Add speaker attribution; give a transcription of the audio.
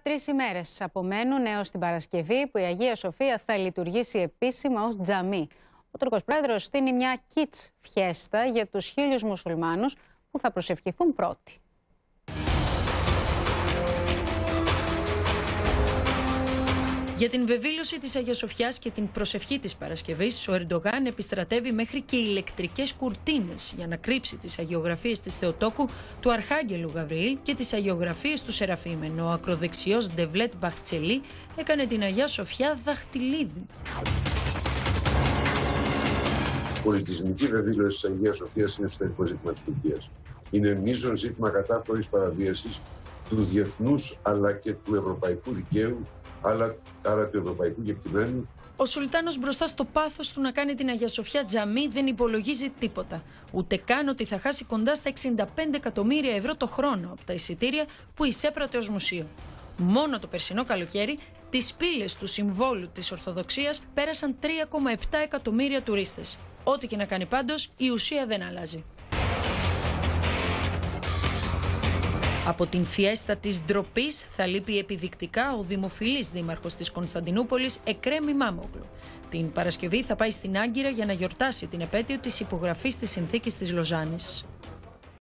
Speaker 1: 3 ημέρες απομένουν έως την Παρασκευή που η Αγία Σοφία θα λειτουργήσει επίσημα ως τζαμί. Ο Τούρκος Πρόεδρος στείνει μια κιτς φιέστα για τους 1.000 μουσουλμάνους που θα προσευχηθούν πρώτοι.
Speaker 2: Για την βεβήλωση της Αγίας Σοφιάς και την προσευχή της Παρασκευής, ο Ερντογάν επιστρατεύει μέχρι και ηλεκτρικές κουρτίνες για να κρύψει τις αγιογραφίες της Θεοτόκου, του Αρχάγγελου Γαβριήλ και τις αγιογραφίες του Σεραφείμ, ενώ ο ακροδεξιός Ντεβλέτ Μπαχτσελή έκανε την Αγία Σοφιά δαχτυλίδι.
Speaker 3: Πολιτισμική βεβήλωση της Αγίας Σοφίας είναι εσωτερικό ζήτημα της Τουρκίας. Είναι μείζον ζήτημα κατάφορης παραβίασης του διεθνούς αλλά και του ευρωπαϊκού δικαίου, άρα του ευρωπαϊκού κεκτημένου.
Speaker 2: Ο Σουλτάνος μπροστά στο πάθος του να κάνει την Αγία Σοφιά τζαμί δεν υπολογίζει τίποτα. Ούτε καν ότι θα χάσει κοντά στα 65 εκατομμύρια ευρώ το χρόνο από τα εισιτήρια που εισέπρατε ως μουσείο. Μόνο το περσινό καλοκαίρι, τις πύλες του συμβόλου της Ορθοδοξίας πέρασαν 3,7 εκατομμύρια τουρίστες. Ό,τι και να κάνει πάντως, η ουσία δεν αλλάζει. Από την φιέστα της ντροπής θα λείπει επιδεικτικά ο δημοφιλής δήμαρχος της Κωνσταντινούπολης, Εκρέμ Ιμάμογλου. Την Παρασκευή θα πάει στην Άγκυρα για να γιορτάσει την επέτειο της υπογραφής της συνθήκης της Λοζάνης.